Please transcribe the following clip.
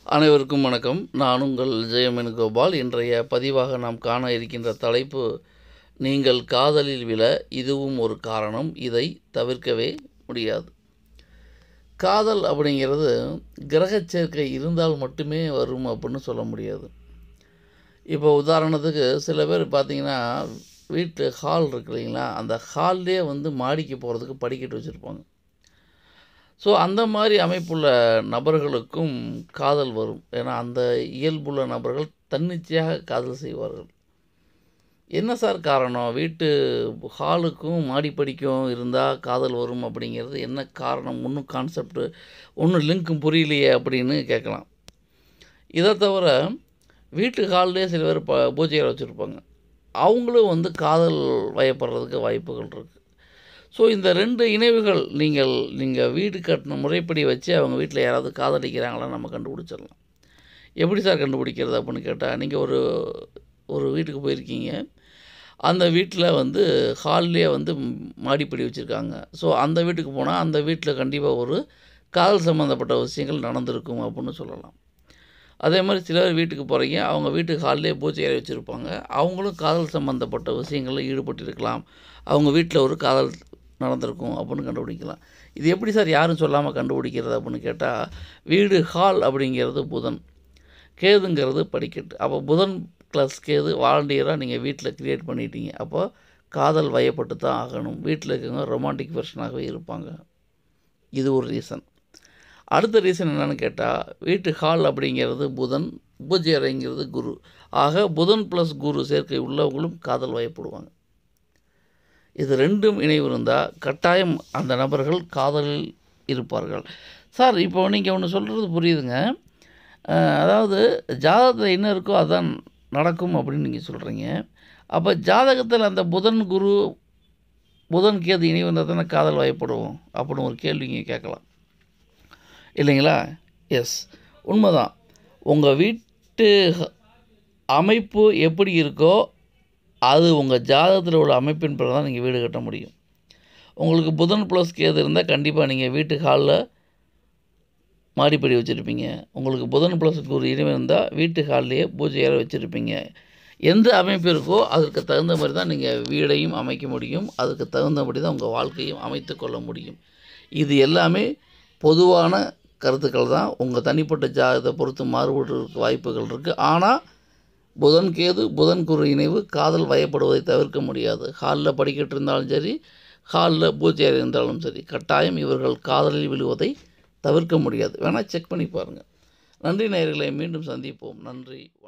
அனைவருக்கும் வணக்கம். நான் உங்கள் ஜெயமேனுகோபால். இன்றைய பதிவாக நாம் காண இருக்கின்ற தலைப்பு, நீங்கள் காதலில் விழ இதுவும் ஒரு காரணம், இதை தவிர்க்கவே முடியாது. காதல் அப்படிங்கிறது கிரகச் சேர்க்கை இருந்தால் மட்டுமே வரும் அப்படின்னு சொல்ல முடியாது. இப்போ உதாரணத்துக்கு சில பேர் பார்த்திங்கன்னா, வீட்டு ஹால் இருக்கு இல்லைங்களா, அந்த ஹால்லே மாடிக்கு போகிறதுக்கு படிக்கட்டு வச்சுருப்பாங்க. ஸோ அந்த மாதிரி அமைப்புள்ள நபர்களுக்கும் காதல் வரும். ஏன்னா அந்த இயல்புள்ள நபர்கள் தன்னிச்சையாக காதல் செய்வார்கள். என்ன சார் காரணம்? வீட்டு ஹாலுக்கும் மாடிப்படிக்கும் இருந்தால் காதல் வரும் அப்படிங்கிறது என்ன காரணம்? ஒன்றும் கான்செப்ட் ஒன்றும் லிங்க்கும் புரியலையே அப்படின்னு கேட்கலாம். இதை தவிர வீட்டு ஹால்லேயே சில பேர் பூஜை அறை வச்சுருப்பாங்க. அவங்களும் காதல் வயப்படுறதுக்கு வாய்ப்புகள் இருக்குது. ஸோ இந்த 2 இணைவுகள் நீங்கள் வீடு கட்டின முறைப்படி வச்சு அவங்க வீட்டில் யாராவது காதலிக்கிறாங்களா நம்ம கண்டுபிடிச்சிடலாம். எப்படி சார் கண்டுபிடிக்கிறது அப்படின்னு கேட்டால், நீங்கள் ஒரு வீட்டுக்கு போயிருக்கீங்க. அந்த வீட்டில் ஹால்லேயே மாடிப்படி வச்சுருக்காங்க. ஸோ அந்த வீட்டுக்கு போனால் அந்த வீட்டில் கண்டிப்பாக ஒரு காதல் சம்மந்தப்பட்ட விஷயங்கள் நடந்திருக்கும் அப்படின்னு சொல்லலாம். அதே மாதிரி சிலர் வீட்டுக்கு போகிறீங்க, அவங்க வீட்டு ஹால்லேயே பூஜை அறை வச்சுருப்பாங்க. அவங்களும் காதல் சம்மந்தப்பட்ட விஷயங்களில் ஈடுபட்டிருக்கலாம். அவங்க வீட்டில் ஒரு காதல் நடந்திருக்கும் அப்படின்னு கண்டுபிடிக்கலாம். இது எப்படி சார் யாரும் சொல்லாமல் கண்டுபிடிக்கிறது அப்படின்னு கேட்டால், வீடு ஹால் அப்படிங்கிறது புதன், கேதுங்கிறது படிக்கட்டு. அப்போ புதன் ப்ளஸ் கேது வாலண்டியராக நீங்கள் வீட்டில் க்ரியேட் பண்ணிட்டீங்க. அப்போ காதல் வயப்பட்டு தான் ஆகணும். வீட்டில் இருக்கவங்க ரொமான்டிக் வெர்ஷனாகவே இருப்பாங்க. இது ஒரு ரீசன். அடுத்த ரீசன் என்னென்னு கேட்டால், வீட்டு ஹால் அப்படிங்கிறது புதன், பூஜை அறைங்கிறது குரு. ஆக புதன் ப்ளஸ் குரு சேர்க்கை உள்ளவங்களும் காதல் வயப்படுவாங்க. இது 2ம் இணைவு இருந்தால் கட்டாயம் அந்த நபர்கள் காதலில் இருப்பார்கள். சார் இப்போ நீங்கள் ஒன்று சொல்கிறது புரியுதுங்க. அதாவது ஜாதகத்தில் என்ன இருக்கோ அதான் நடக்கும் அப்படின்னு நீங்கள் சொல்கிறீங்க. அப்போ ஜாதகத்தில் அந்த புதன் குரு புதன் கேது இணைவு இருந்தால் தானே காதல் வயப்படுவோம் அப்படின்னு ஒரு கேள்வி நீங்கள் கேட்கலாம் இல்லைங்களா? எஸ், உண்மைதான். உங்கள் வீட்டு அமைப்பு எப்படி இருக்கோ அது உங்கள் ஜாதகத்தில் உள்ள அமைப்பின் பிறகு தான் நீங்கள் வீடு கட்ட முடியும். உங்களுக்கு புதன் ப்ளஸ் கேது இருந்தால் கண்டிப்பாக நீங்கள் வீட்டு ஹாலில் மாடிப்படி வச்சுருப்பீங்க. உங்களுக்கு புதன் ப்ளஸ் குரு இணைவு இருந்தால் வீட்டு ஹால்லேயே பூஜை அறை வச்சுருப்பீங்க. எந்த அமைப்பு இருக்கோ அதற்கு தகுந்த மாதிரி தான் நீங்கள் வீடையும் அமைக்க முடியும். அதுக்கு தகுந்தபடி தான் உங்கள் வாழ்க்கையும் அமைத்து கொள்ள முடியும். இது எல்லாமே பொதுவான கருத்துக்கள் தான். உங்கள் தனிப்பட்ட ஜாதகத்தை பொறுத்து மாறுபடுறதுக்கு வாய்ப்புகள் இருக்குது. ஆனால் புதன் கேது புதன் குரு இணைவு காதல் வயப்படுவதை தவிர்க்க முடியாது. ஹாலில் படிக்கட்டு இருந்தாலும் சரி, ஹாலில் பூஜை அறை இருந்தாலும் சரி, கட்டாயம் இவர்கள் காதலில் விழுவதை தவிர்க்க முடியாது. வேணால் செக் பண்ணி பாருங்கள். நன்றி நேயர்களே, மீண்டும் சந்திப்போம். நன்றி.